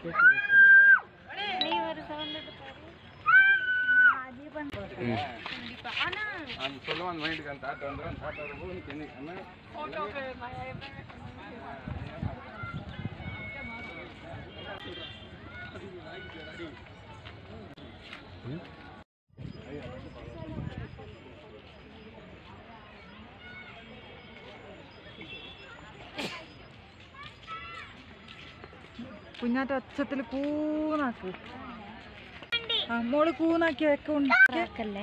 കുഞ്ഞാറ്റ അച്ചത്തിൽ കൂന്നാക്ക്. ആ മോള് കൂന്നാക്കി വെക്കല്ലേ.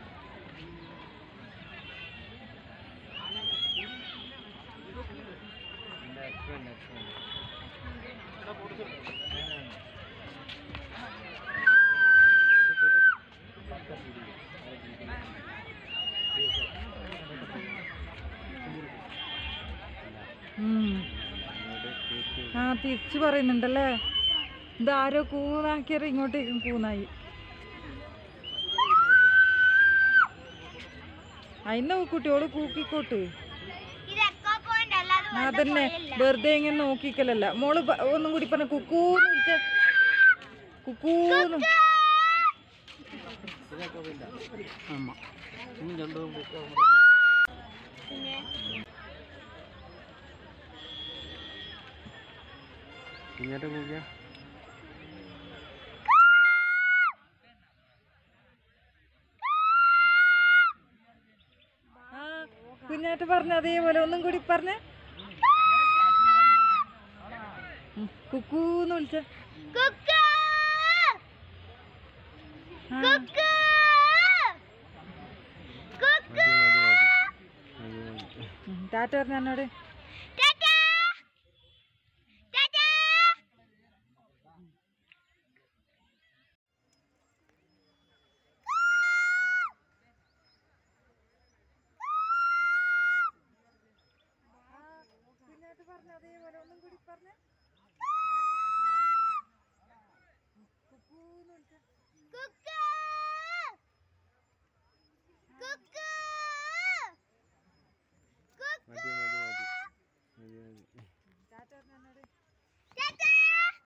ആ തിരിച്ചു പറയുന്നുണ്ടല്ലേ. ഇതാരോ കൂന്നാക്കിയാൽ ഇങ്ങോട്ടേക്കും കൂന്നായി. അതിനെ കുട്ടിയോട് കൂക്കിക്കോട്ട്. അതന്നെ വെറുതെ ഇങ്ങനെ നോക്കിക്കലല്ല. മോള് ഒന്നും കൂടി പറഞ്ഞ കുക്കൂന്ന് വിളിച്ച. കുക്കൂന്ന് കുഞ്ഞാറ്റ പറഞ്ഞ അതേപോലെ ഒന്നും കൂടി പറഞ്ഞ. കുക്കൂന്ന് വിളിച്ച. ടാറ്റ പറഞ്ഞ എന്നോട്. കുഞ്ഞാറ്റ പറഞ്ഞ അതേപോലെ ഒന്നും കൂടി പറഞ്ഞ. കുക്കൂന്ന് വിളിച്ച.